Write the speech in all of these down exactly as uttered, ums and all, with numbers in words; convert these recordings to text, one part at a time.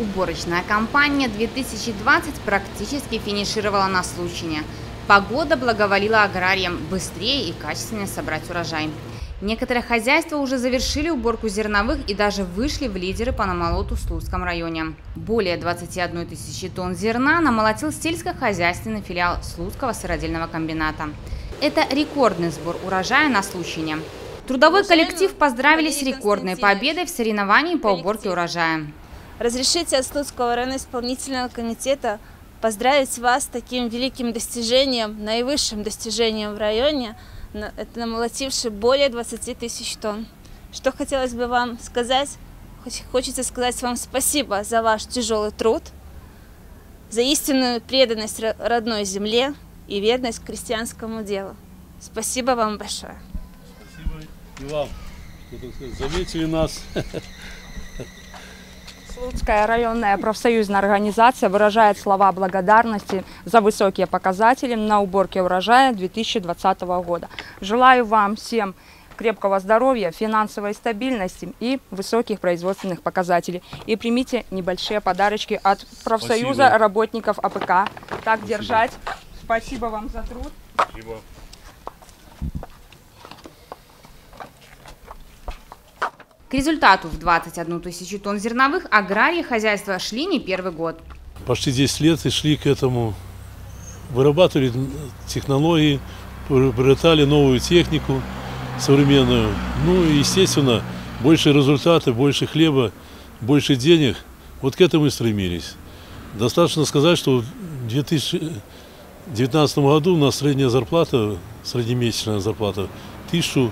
Уборочная кампания две тысячи двадцать практически финишировала на Случине. Погода благоволила аграриям быстрее и качественнее собрать урожай. Некоторые хозяйства уже завершили уборку зерновых и даже вышли в лидеры по намолоту в Слуцком районе. Более двадцати одной тысячи тонн зерна намолотил сельскохозяйственный филиал Слуцкого сыродельного комбината. Это рекордный сбор урожая на Случине. Трудовой коллектив поздравили с рекордной победой в соревновании по уборке урожая. Разрешите от Слуцкого районного исполнительного комитета поздравить вас с таким великим достижением, наивысшим достижением в районе, это намолотивший более двадцати тысяч тонн. Что хотелось бы вам сказать? Хочется сказать вам спасибо за ваш тяжелый труд, за истинную преданность родной земле и верность крестьянскому делу. Спасибо вам большое. Спасибо и вам, что, так сказать, заметили нас. Слуцкая районная профсоюзная организация выражает слова благодарности за высокие показатели на уборке урожая две тысячи двадцатого года. Желаю вам всем крепкого здоровья, финансовой стабильности и высоких производственных показателей. И примите небольшие подарочки от профсоюза Спасибо. Работников А П К. Так Спасибо. Держать. Спасибо вам за труд. Спасибо. К результату в двадцать одну тысячу тонн зерновых аграрии хозяйства шли не первый год. Почти десять лет и шли к этому, вырабатывали технологии, приобретали новую технику современную. Ну и, естественно, больше результаты, больше хлеба, больше денег. Вот к этому и стремились. Достаточно сказать, что в две тысячи девятнадцатом году у нас средняя зарплата, среднемесячная зарплата, тысяча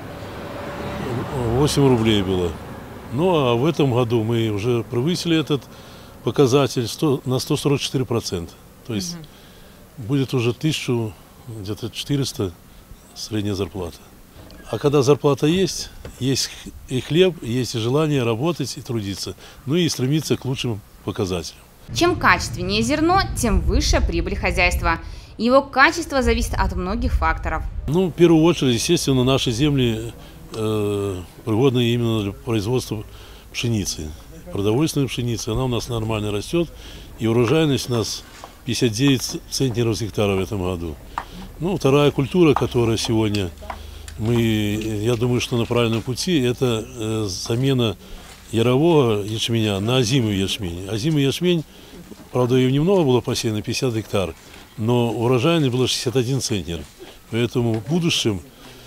восемь рублей была. Ну а в этом году мы уже превысили этот показатель на сто сорок четыре процента. То есть угу. будет уже тысяча, где-то четыреста средняя зарплата. А когда зарплата есть, есть и хлеб, есть и желание работать и трудиться, ну и стремиться к лучшим показателям. Чем качественнее зерно, тем выше прибыль хозяйства. Его качество зависит от многих факторов. Ну, в первую очередь, естественно, наши земли э, пригодны именно для производства пшеницы. Продовольственной пшеницы, она у нас нормально растет, и урожайность у нас пятьдесят девять центнеров с гектара в этом году. Ну, вторая культура, которая сегодня, мы, я думаю, что на правильном пути, это э, замена ярового ячменя на озимый ячмень. Озимый ячмень, правда, ее немного было посеяно, пятьдесят гектар, но урожайность было шестьдесят один центнер. Поэтому в будущем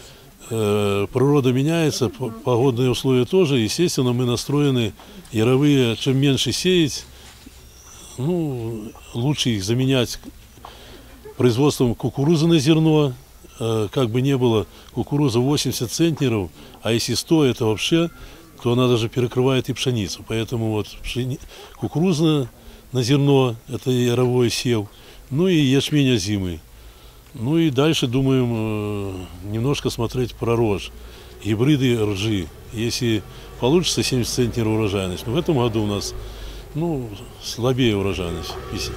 э, природа меняется, погодные условия тоже. Естественно, мы настроены яровые, чем меньше сеять, ну, лучше их заменять производством кукурузы на зерно. Э, как бы не было, кукуруза восемьдесят центнеров, а если сто, это вообще, то она даже перекрывает и пшеницу. Поэтому вот пшени... кукуруза на зерно, это яровой сев, ну и ячмень озимый. Ну и дальше думаем немножко смотреть про рожь, гибриды ржи. Если получится семьдесят центнеров урожайность, но в этом году у нас ну, слабее урожайность,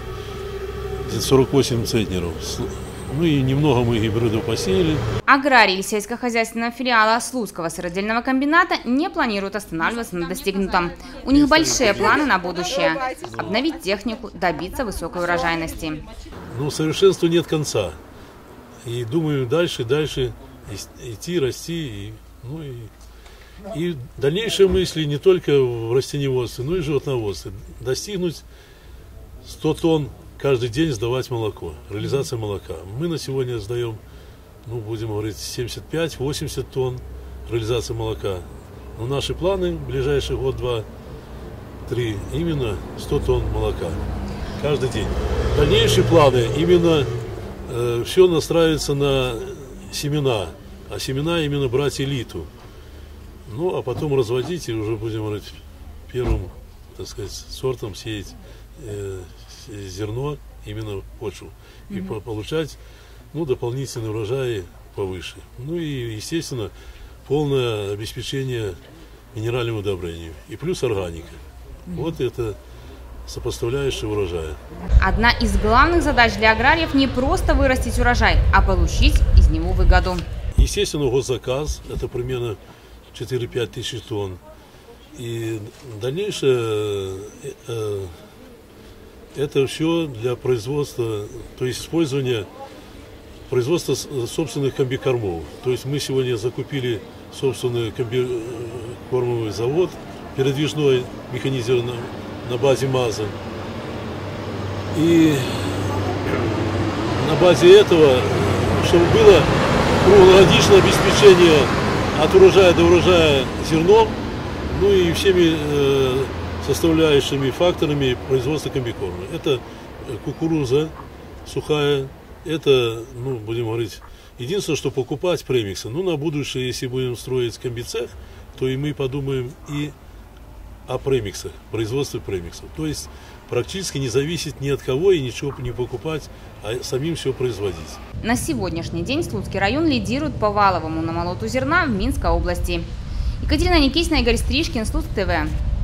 сорок восемь центнеров. Ну и немного мы гибридов посеяли. Аграрии сельскохозяйственного филиала Слуцкого сыродельного комбината не планируют останавливаться на достигнутом. У них большие планы на будущее. Обновить технику, добиться высокой урожайности. Ну, совершенству нет конца. И думаю, дальше, дальше идти, расти. И, ну, и, и дальнейшие мысли не только в растениеводстве, но и в животноводстве. Достигнуть ста тонн каждый день сдавать молоко, реализация молока. Мы на сегодня сдаем, ну, будем говорить, семьдесят пять — восемьдесят тонн реализации молока. Но наши планы в ближайший год, два, три, именно сто тонн молока каждый день. Дальнейшие планы именно э, все настраивается на семена, а семена именно брать элиту. Ну, а потом разводить и уже будем говорить первым, так сказать, сортом сеять э, зерно именно в почву и mm-hmm. получать ну, дополнительные урожаи повыше. Ну и, естественно, полное обеспечение минеральным удобрением. И плюс органика. Mm-hmm. Вот это сопоставляющее урожая. Одна из главных задач для аграриев не просто вырастить урожай, а получить из него выгоду. Естественно, госзаказ, это примерно четыре-пять тысяч тонн. И дальнейшее э, Это все для производства, то есть использования производства собственных комбикормов. То есть мы сегодня закупили собственный комбикормовый завод, передвижной, механизированный на базе МАЗа. И на базе этого, чтобы было круглогодичное обеспечение от урожая до урожая зерном, ну и всеми э, составляющими факторами производства комбикорма. Это кукуруза сухая, это, ну, будем говорить, единственное, что покупать премиксы. Ну, на будущее, если будем строить комбицех, то и мы подумаем и о премиксах, производстве премиксов. То есть практически не зависит ни от кого и ничего не покупать, а самим все производить. На сегодняшний день Слуцкий район лидирует по валовому намолоту зерна в Минской области. Екатерина Никитина, Игорь Стрижкин, Слуцк ТВ.